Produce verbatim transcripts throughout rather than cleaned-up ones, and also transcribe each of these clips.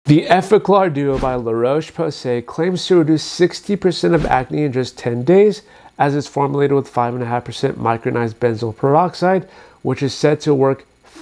The Effaclar Duo by Roche-Posay claims to reduce sixty percent of acne in just ten days, as it's formulated with five point five percent micronized benzoyl peroxide, which is said to work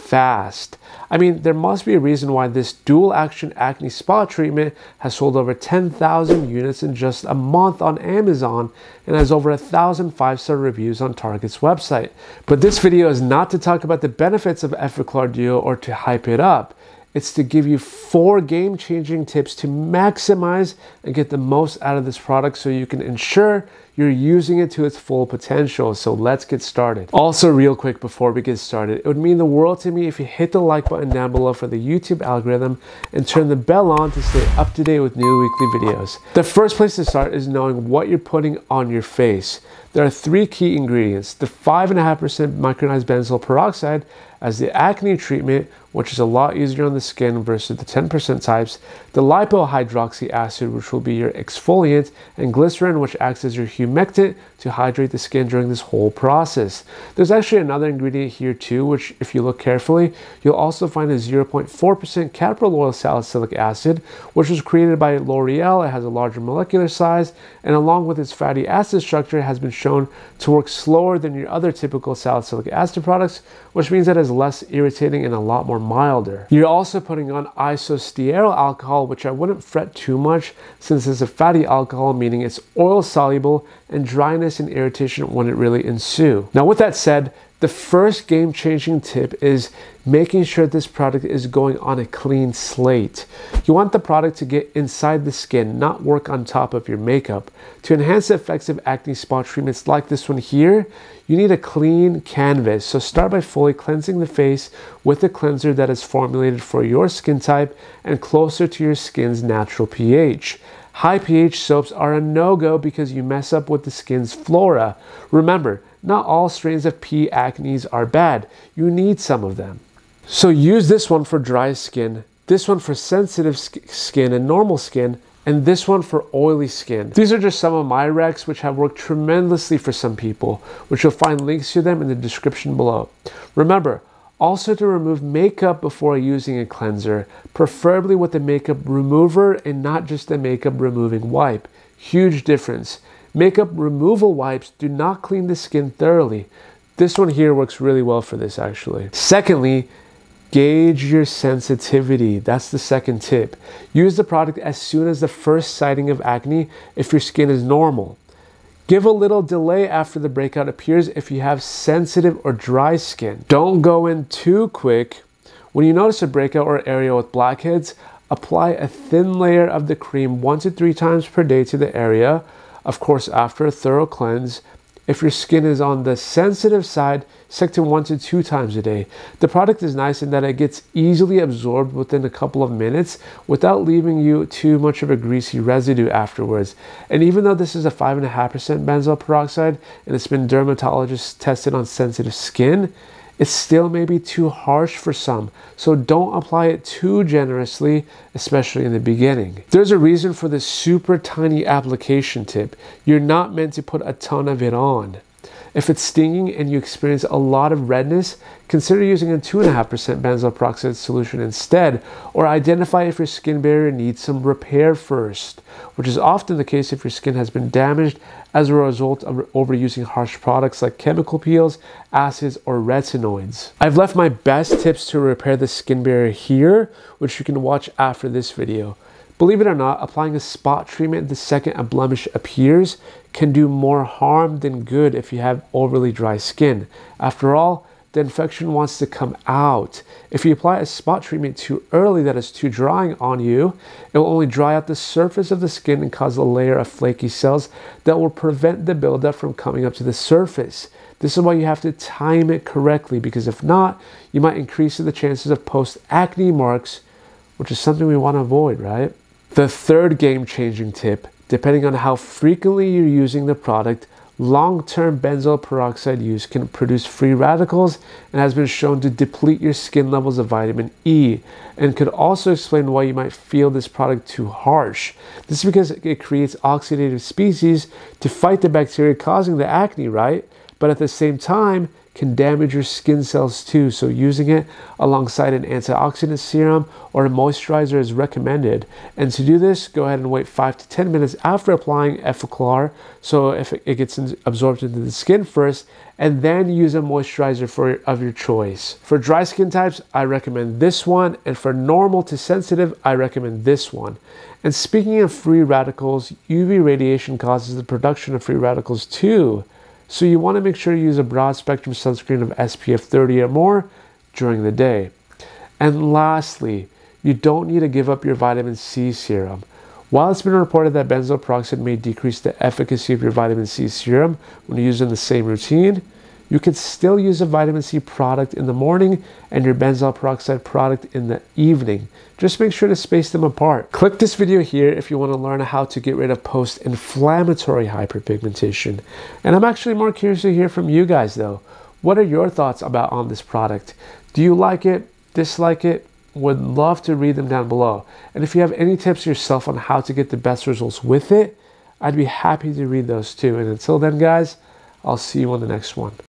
fast. I mean, there must be a reason why this dual action acne spot treatment has sold over ten thousand units in just a month on Amazon and has over a thousand five-star reviews on Target's website. But this video is not to talk about the benefits of Effaclar Duo or to hype it up. It's to give you four game-changing tips to maximize and get the most out of this product so you can ensure you're using it to its full potential. So let's get started. Also, real quick before we get started, it would mean the world to me if you hit the like button down below for the YouTube algorithm and turn the bell on to stay up to date with new weekly videos. The first place to start is knowing what you're putting on your face. There are three key ingredients: the five point five percent micronized benzoyl peroxide as the acne treatment, which is a lot easier on the skin versus the ten percent types, the lipohydroxy acid, which will be your exfoliant, and glycerin, which acts as your humectant to hydrate the skin during this whole process. There's actually another ingredient here too, which if you look carefully, you'll also find a zero point four percent caprol oil salicylic acid, which was created by L'Oreal. It has a larger molecular size, and along with its fatty acid structure, it has been shown to work slower than your other typical salicylic acid products, which means that it's less irritating and a lot more milder. You're also putting on isostearyl alcohol, which I wouldn't fret too much since it's a fatty alcohol, meaning it's oil soluble, and dryness and irritation wouldn't really ensue. Now, with that said, the first game-changing tip is making sure this product is going on a clean slate. You want the product to get inside the skin, not work on top of your makeup. To enhance the effects of acne spot treatments like this one here, you need a clean canvas. So start by fully cleansing the face with a cleanser that is formulated for your skin type and closer to your skin's natural pH. High pH soaps are a no-go because you mess up with the skin's flora. Remember, not all strains of P. acnes are bad. You need some of them. So use this one for dry skin, this one for sensitive skin and normal skin, and this one for oily skin. These are just some of my recs which have worked tremendously for some people, which you'll find links to them in the description below. Remember, also to remove makeup before using a cleanser, preferably with a makeup remover and not just a makeup removing wipe. Huge difference. Makeup removal wipes do not clean the skin thoroughly. This one here works really well for this actually. Secondly, gauge your sensitivity. That's the second tip. Use the product as soon as the first sighting of acne if your skin is normal. Give a little delay after the breakout appears if you have sensitive or dry skin. Don't go in too quick. When you notice a breakout or area with blackheads, apply a thin layer of the cream one to three times per day to the area, of course after a thorough cleanse. If your skin is on the sensitive side, stick to one to two times a day. The product is nice in that it gets easily absorbed within a couple of minutes without leaving you too much of a greasy residue afterwards. And even though this is a five point five percent benzoyl peroxide and it's been dermatologist tested on sensitive skin, it still may be too harsh for some, so don't apply it too generously, especially in the beginning. There's a reason for this super tiny application tip. You're not meant to put a ton of it on. If it's stinging and you experience a lot of redness, consider using a two point five percent benzoyl peroxide solution instead, or identify if your skin barrier needs some repair first, which is often the case if your skin has been damaged as a result of overusing harsh products like chemical peels, acids, or retinoids. I've left my best tips to repair the skin barrier here, which you can watch after this video. Believe it or not, applying a spot treatment the second a blemish appears can do more harm than good if you have overly dry skin. After all, the infection wants to come out. If you apply a spot treatment too early that is too drying on you, it will only dry out the surface of the skin and cause a layer of flaky cells that will prevent the buildup from coming up to the surface. This is why you have to time it correctly, because if not, you might increase the chances of post-acne marks, which is something we want to avoid, right? The third game-changing tip, depending on how frequently you're using the product, long-term benzoyl peroxide use can produce free radicals and has been shown to deplete your skin levels of vitamin E, and could also explain why you might feel this product too harsh. This is because it creates oxidative species to fight the bacteria causing the acne, right? but at the same time can damage your skin cells too. So using it alongside an antioxidant serum or a moisturizer is recommended. And to do this, go ahead and wait five to ten minutes after applying Effaclar, so if it gets absorbed into the skin first, and then use a moisturizer for of your choice. For dry skin types, I recommend this one, and for normal to sensitive, I recommend this one. And speaking of free radicals, U V radiation causes the production of free radicals too. So you want to make sure you use a broad spectrum sunscreen of S P F thirty or more during the day. And lastly, you don't need to give up your vitamin C serum. While it's been reported that benzoyl peroxide may decrease the efficacy of your vitamin C serum when you use it in the same routine, you can still use a vitamin C product in the morning and your benzoyl peroxide product in the evening. Just make sure to space them apart. Click this video here if you want to learn how to get rid of post-inflammatory hyperpigmentation. And I'm actually more curious to hear from you guys though. What are your thoughts about on this product? Do you like it? Dislike it? Would love to read them down below. And if you have any tips yourself on how to get the best results with it, I'd be happy to read those too. And until then guys, I'll see you on the next one.